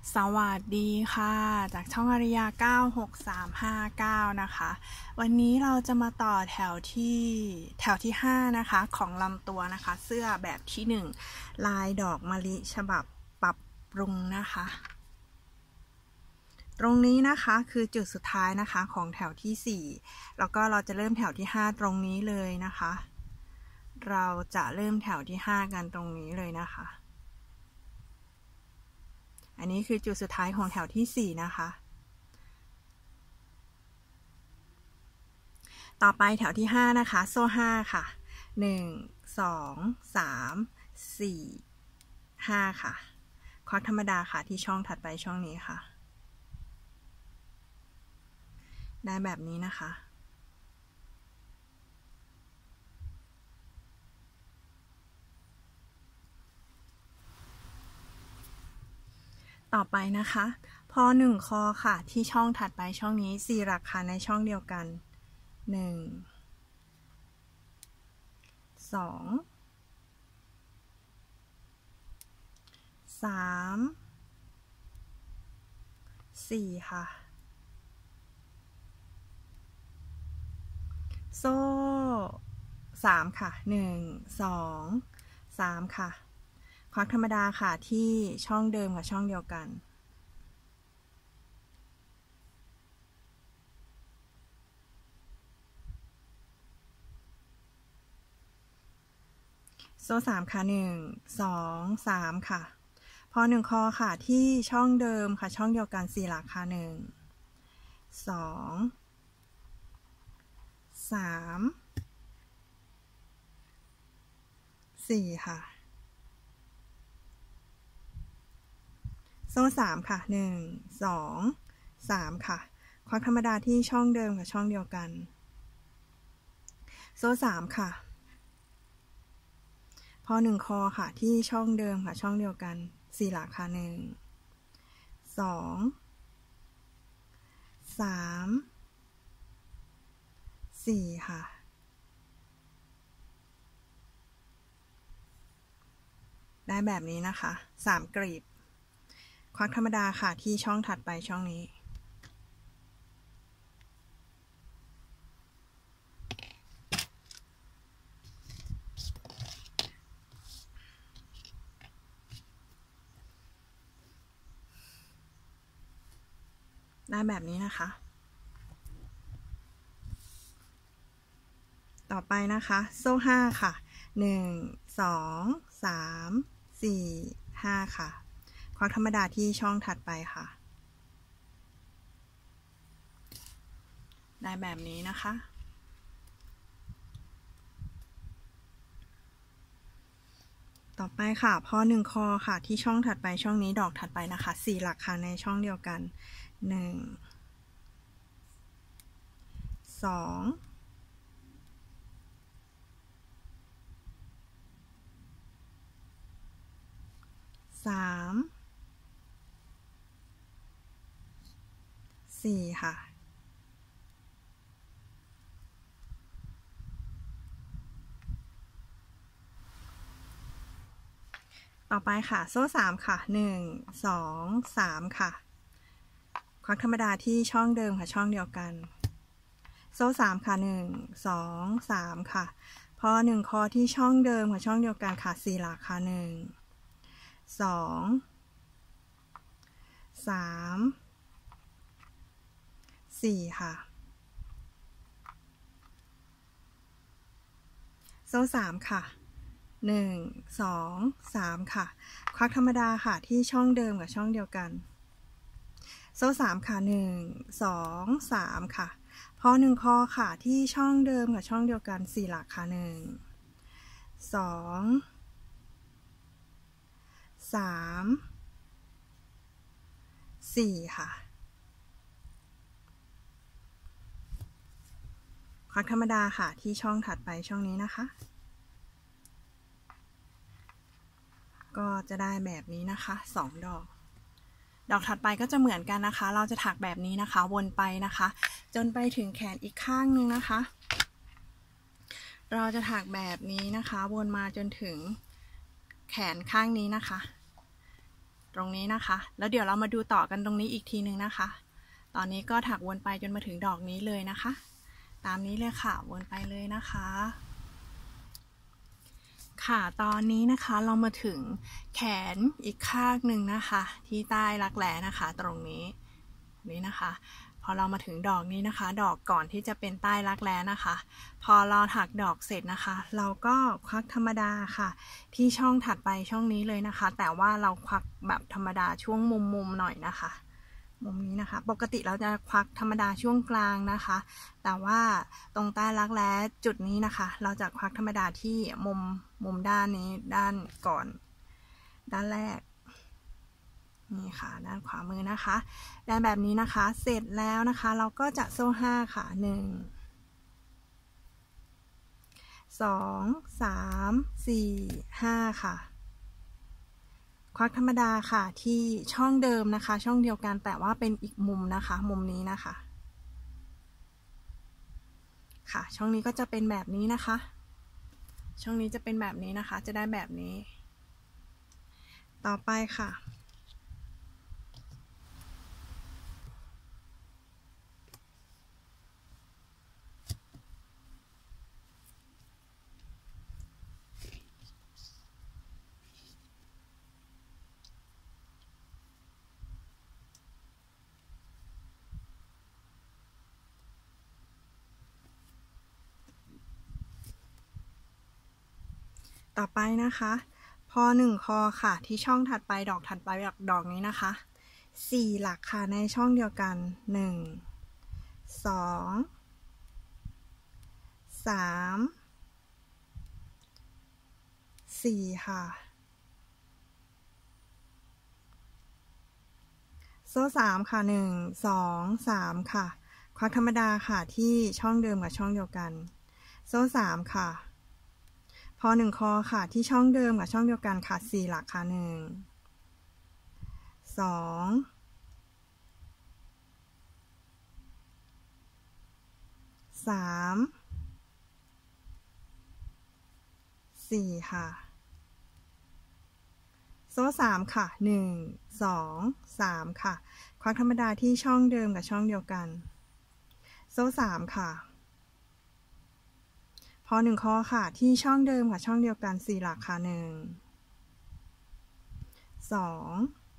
สวัสดีค่ะจากช่องอาริยา96359นะคะวันนี้เราจะมาต่อแถวที่5นะคะของลำตัวนะคะเสื้อแบบที่1ลายดอกมะลิฉบับปรับปรุงนะคะตรงนี้นะคะคือจุดสุดท้ายนะคะของแถวที่4แล้วก็เราจะเริ่มแถวที่5ตรงนี้เลยนะคะเราจะเริ่มแถวที่5กันตรงนี้เลยนะคะอันนี้คือจุดสุดท้ายของแถวที่4นะคะต่อไปแถวที่5นะคะโซ่5ค่ะ1 2 3 4 5ค่ะควักธรรมดาค่ะที่ช่องถัดไปช่องนี้ค่ะได้แบบนี้นะคะต่อไปนะคะพอ1คอค่ะที่ช่องถัดไปช่องนี้4หลักค่ะในช่องเดียวกัน1 2 3 4ค่ะโซ่3ค่ะ1 2 3ค่ะควักธรรมดาค่ะที่ช่องเดิมกับช่องเดียวกันโซ่3ค่ะ1 2 3ค่ะพอ1คอค่ะที่ช่องเดิมค่ะช่องเดียวกัน4หลักค่ะ1 2 3 4ค่ะโซ่3ค่ะ1 2 3ค่ะควักธรรมดาที่ช่องเดิมกับช่องเดียวกันโซ่3ค่ะพอ1คอค่ะที่ช่องเดิมค่ะช่องเดียวกัน4หลักค่ะ1 2 3 4ค่ะได้แบบนี้นะคะ3กลีบควักธรรมดาค่ะที่ช่องถัดไปช่องนี้ได้แบบนี้นะคะต่อไปนะคะโซ่5ค่ะ1 2 3 4 5ค่ะควักธรรมดาที่ช่องถัดไปค่ะได้แบบนี้นะคะต่อไปค่ะพอ1คอค่ะที่ช่องถัดไปช่องนี้ดอกถัดไปนะคะ4หลักค่ะในช่องเดียวกัน1 2 3 4ค่ะต่อไปค่ะโซ่3ค่ะ1 2 3ค่ะควักธรรมดาที่ช่องเดิมค่ะช่องเดียวกันโซ่3ค่ะ1 2 3ค่ะพอ1คอที่ช่องเดิมค่ะช่องเดียวกันค่ะ4หลักค่ะ1 2 3 4ค่ะโซ่3ค่ะ1 2 3ค่ะควักธรรมดาค่ะที่ช่องเดิมกับช่องเดียวกันโซ่3ค่ะ1 2 3ค่ะพอ1คอค่ะที่ช่องเดิมกับช่องเดียวกัน4หลักค่ะ1 2 3 4ค่ะควักธรรมดาค่ะที่ช่องถัดไปช่องนี้นะคะก็จะได้แบบนี้นะคะ2ดอกถัดไปก็จะเหมือนกันนะคะเราจะถักแบบนี้นะคะวนไปนะคะจนไปถึงแขนอีกข้างนึงนะคะเราจะถักแบบนี้นะคะวนมาจนถึงแขนข้างนี้นะคะตรงนี้นะคะแล้วเดี๋ยวเรามาดูต่อกันตรงนี้อีกทีนึงนะคะตอนนี้ก็ถักวนไปจนมาถึงดอกนี้เลยนะคะตามนี้เลยค่ะวนไปเลยนะคะค่ะตอนนี้นะคะเรามาถึงแขนอีกข้างหนึ่งนะคะที่ใต้รักแร้นะคะตรงนี้นะคะพอเรามาถึงดอกนี้นะคะดอกก่อนที่จะเป็นใต้รักแร้นะคะพอเราถักดอกเสร็จนะคะเราก็ควักธรรมดาค่ะที่ช่องถัดไปช่องนี้เลยนะคะแต่ว่าเราควักแบบธรรมดาช่วงมุมหน่อยนะคะมุมนี้นะคะปกติเราจะควักธรรมดาช่วงกลางนะคะแต่ว่าตรงใต้รักแร้จุดนี้นะคะเราจะควักธรรมดาที่มุมด้านนี้ด้านก่อนด้านแรกนี่ค่ะด้านขวามือนะคะได้แบบนี้นะคะเสร็จแล้วนะคะเราก็จะโซ่5ค่ะ1 2 3 4 5ค่ะควักธรรมดาค่ะที่ช่องเดิมนะคะช่องเดียวกันแต่ว่าเป็นอีกมุมนะคะมุมนี้นะคะค่ะช่องนี้ก็จะเป็นแบบนี้นะคะช่องนี้จะเป็นแบบนี้นะคะจะได้แบบนี้ต่อไปค่ะต่อไปนะคะพอ1คอค่ะที่ช่องถัดไปดอกถัดไปจากดอกนี้นะคะ4หลักค่ะในช่องเดียวกัน1 2 3 4ค่ะโซ่3ค่ะ1 2 3ค่ะควักธรรมดาค่ะที่ช่องเดิมกับช่องเดียวกันโซ่3ค่ะพอ1คอค่ะที่ช่องเดิมกับช่องเดียวกันค่ะ4หลักค่ะ1 2 3 4ค่ะโซ่3ค่ะ1 2 3ค่ะควักธรรมดาที่ช่องเดิมกับช่องเดียวกันโซ่3ค่ะพอ1คอค่ะที่ช่องเดิมกับช่องเดียวกัน4หลักค่ะ1 2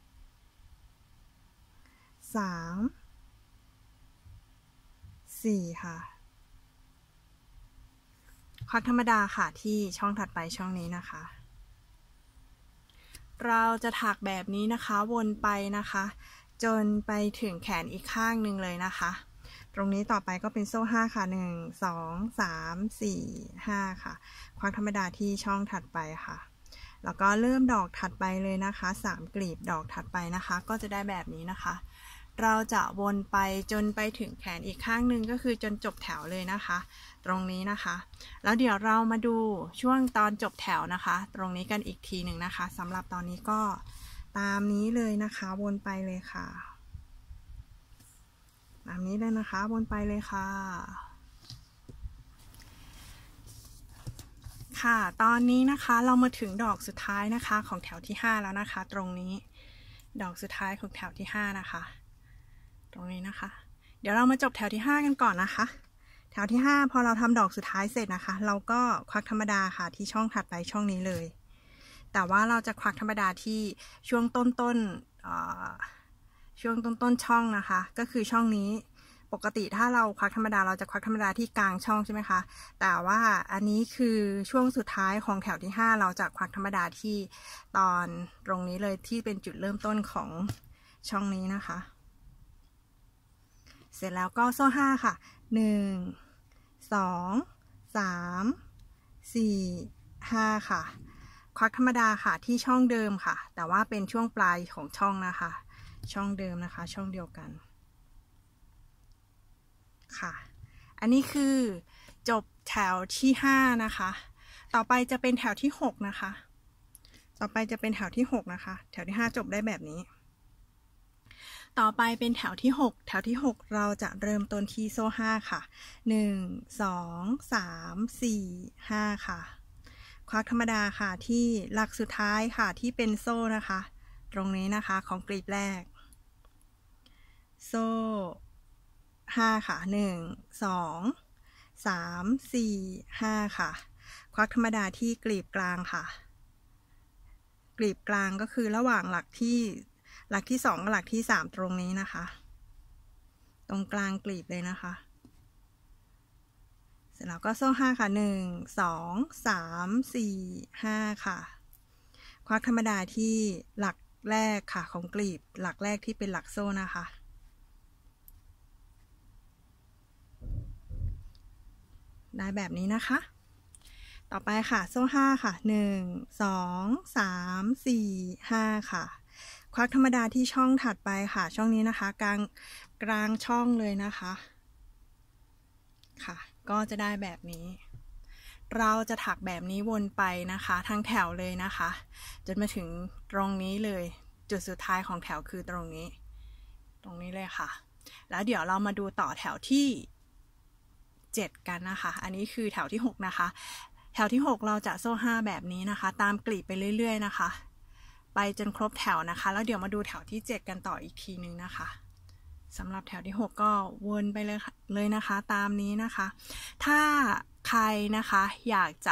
3 4ค่ะควักธรรมดาค่ะที่ช่องถัดไปช่องนี้นะคะเราจะถักแบบนี้นะคะวนไปนะคะจนไปถึงแขนอีกข้างหนึ่งเลยนะคะตรงนี้ต่อไปก็เป็นโซ่5ค่ะ1 2 3 4 5ค่ะควักธรรมดาที่ช่องถัดไปค่ะแล้วก็เริ่มดอกถัดไปเลยนะคะ3กลีบดอกถัดไปนะคะก็จะได้แบบนี้นะคะเราจะวนไปจนไปถึงแขนอีกข้างหนึ่งก็คือจนจบแถวเลยนะคะตรงนี้นะคะแล้วเดี๋ยวเรามาดูช่วงตอนจบแถวนะคะตรงนี้กันอีกทีหนึ่งนะคะสำหรับตอนนี้ก็ตามนี้เลยนะคะวนไปเลยค่ะตามนี้เลยนะคะวนไปเลยค่ะค่ะตอนนี้นะคะเรามาถึงดอกสุดท้ายนะคะของแถวที่5แล้วนะคะตรงนี้ดอกสุดท้ายของแถวที่5นะคะตรงนี้นะคะเดี๋ยวเรามาจบแถวที่5กันก่อนนะคะแถวที่5พอเราทำดอกสุดท้ายเสร็จนะคะเราก็ควักธรรมดาค่ะที่ช่องถัดไปช่องนี้เลยแต่ว่าเราจะควักธรรมดาที่ช่วงต้นช่องนะคะก็คือช่องนี้ปกติถ้าเราควักธรรมดาเราจะควักธรรมดาที่กลางช่องใช่ไหมคะแต่ว่าอันนี้คือช่วงสุดท้ายของแถวที่5เราจะควักธรรมดาที่ตอนตรงนี้เลยที่เป็นจุดเริ่มต้นของช่องนี้นะคะเสร็จแล้วก็โซ่5ค่ะ1 2 3 4 5ค่ะควักธรรมดาค่ะที่ช่องเดิมค่ะแต่ว่าเป็นช่วงปลายของช่องนะคะช่องเดิมนะคะช่องเดียวกันค่ะอันนี้คือจบแถวที่5นะคะต่อไปจะเป็นแถวที่6นะคะต่อไปจะเป็นแถวที่6นะคะแถวที่5จบได้แบบนี้ต่อไปเป็นแถวที่6แถวที่6เราจะเริ่มต้นที่โซ่5ค่ะ1 2 3 4 5ค่ะควักธรรมดาค่ะที่หลักสุดท้ายค่ะที่เป็นโซ่นะคะตรงนี้นะคะของกลีบแรกโซ่5ค่ะ1 2 3 4 5ค่ะควักธรรมดาที่กลีบกลางค่ะกลีบกลางก็คือระหว่างหลักที่2กับหลักที่3ตรงนี้นะคะตรงกลางกลีบเลยนะคะเสร็จแล้วก็โซ่5ค่ะ1 2 3 4 5ค่ะควักธรรมดาที่หลักแรกค่ะของกลีบหลักแรกที่เป็นหลักโซ่นะคะได้แบบนี้นะคะต่อไปค่ะโซ่5ค่ะ1 2 3 4 5ค่ะควักธรรมดาที่ช่องถัดไปค่ะช่องนี้นะคะกลางช่องเลยนะคะค่ะก็จะได้แบบนี้เราจะถักแบบนี้วนไปนะคะทั้งแถวเลยนะคะจนมาถึงตรงนี้เลยจุดสุดท้ายของแถวคือตรงนี้เลยค่ะแล้วเดี๋ยวเรามาดูต่อแถวที่7กันนะคะอันนี้คือแถวที่6นะคะแถวที่6เราจะโซ่5แบบนี้นะคะตามกลีบไปเรื่อยๆนะคะไปจนครบแถวนะคะแล้วเดี๋ยวมาดูแถวที่7กันต่ออีกทีนึงนะคะสำหรับแถวที่6ก็วนไปเลยนะคะตามนี้นะคะถ้าใครนะคะอยากจะ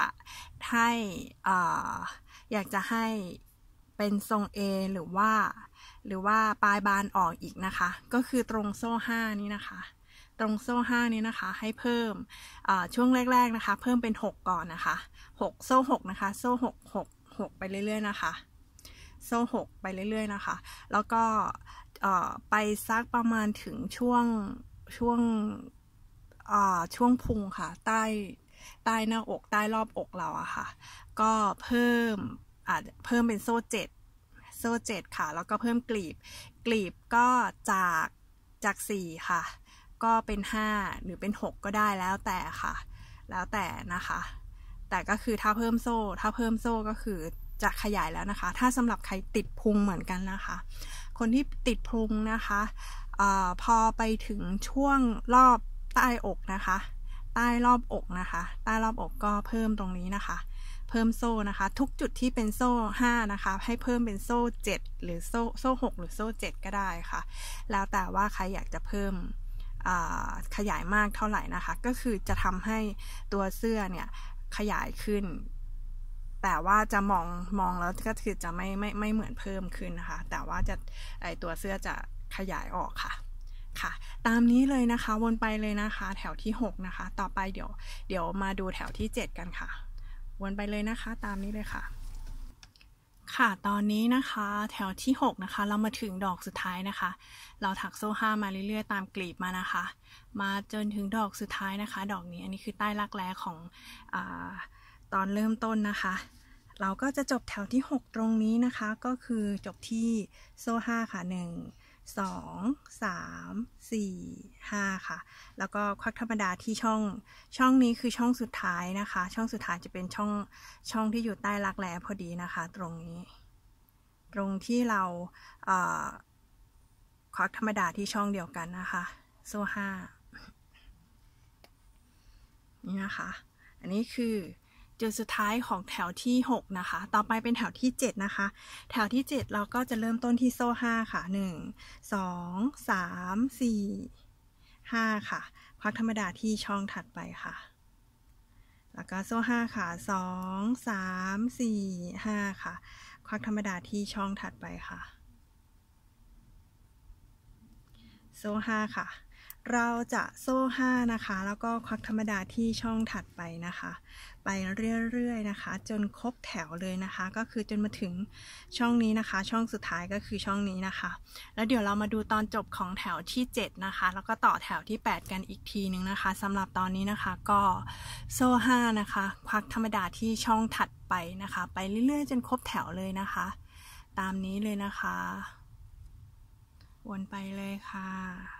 ให้เป็นทรง A หรือว่าปลายบานออกอีกนะคะก็คือตรงโซ่5นี้นะคะตรงโซ่5นี้นะคะให้เพิ่มช่วงแรกๆนะคะเพิ่มเป็น6ก่อนนะคะ6โซ่6นะคะโซ่6ไปเรื่อยๆนะคะโซ่6ไปเรื่อยๆนะคะแล้วก็ไปซักประมาณถึงช่วงพุงค่ะใต้หน้าอกใต้รอบอกเราอะค่ะก็เพิ่มเป็นโซ่7ค่ะแล้วก็เพิ่มกลีบก็จาก4ค่ะก็เป็น5หรือเป็น6ก็ได้แล้วแต่ค่ะแล้วแต่นะคะแต่ก็คือถ้าเพิ่มโซ่ก็คือจะขยายแล้วนะคะถ้าสำหรับใครติดพุงเหมือนกันนะคะคนที่ติดพุงนะคะพอไปถึงช่วงรอบใต้อกนะคะใต้รอบอกนะคะใต้รอบอกก็เพิ่มตรงนี้นะคะเพิ่มโซ่นะคะทุกจุดที่เป็นโซ่5นะคะให้เพิ่มเป็นโซ่7หรือโซ่6หรือโซ่7ก็ได้ค่ะแล้วแต่ว่าใครอยากจะเพิ่มขยายมากเท่าไหร่นะคะก็คือจะทำให้ตัวเสื้อเนี่ยขยายขึ้นแต่ว่าจะมองแล้วก็คือจะไม่เหมือนเพิ่มขึ้นนะคะแต่ว่าตัวเสื้อจะขยายออกค่ะตามนี้เลยนะคะวนไปเลยนะคะแถวที่6นะคะต่อไปเดี๋ยวมาดูแถวที่7กันค่ะวนไปเลยนะคะตามนี้เลยค่ะค่ะตอนนี้นะคะแถวที่6นะคะเรามาถึงดอกสุดท้ายนะคะเราถักโซ่5มาเรื่อยๆตามกลีบมานะคะมาจนถึงดอกสุดท้ายนะคะดอกนี้อันนี้คือใต้รักแร้ของตอนเริ่มต้นนะคะเราก็จะจบแถวที่6ตรงนี้นะคะก็คือจบที่โซ่5ค่ะ1 2 3 4 5ค่ะแล้วก็ควักธรรมดาที่ช่องนี้คือช่องสุดท้ายนะคะช่องสุดท้ายจะเป็นช่องที่อยู่ใต้รักแร้พอดีนะคะตรงนี้ตรงที่เราควักธรรมดาที่ช่องเดียวกันนะคะโซ่5นี่นะคะอันนี้คือจุดสุดท้ายของแถวที่6นะคะต่อไปเป็นแถวที่7นะคะแถวที่7เราก็จะเริ่มต้นที่โซ่5ค่ะ1 2 3 4 5ค่ะควักธรรมดาที่ช่องถัดไปค่ะแล้วก็โซ่5ค่ะ2 3 4 5ค่ะควักธรรมดาที่ช่องถัดไปค่ะโซ่5ค่ะเราจะโซ่5นะคะแล้วก็ควักธรรมดาที่ช่องถัดไปนะคะไปเรื่อยๆนะคะจนครบแถวเลยนะคะก็คือจนมาถึงช่องนี้นะคะช่องสุดท้ายก็คือช่องนี้นะคะแล้วเดี๋ยวเรามาดูตอนจบของแถวที่7นะคะแล้วก็ต่อแถวที่8กันอีกทีนึงนะคะสำหรับตอนนี้นะคะก็โซ่5นะคะควักธรรมดาที่ช่องถัดไปนะคะไปเรื่อยๆจนครบแถวเลยนะคะตามนี้เลยนะคะวนไปเลยค่ะ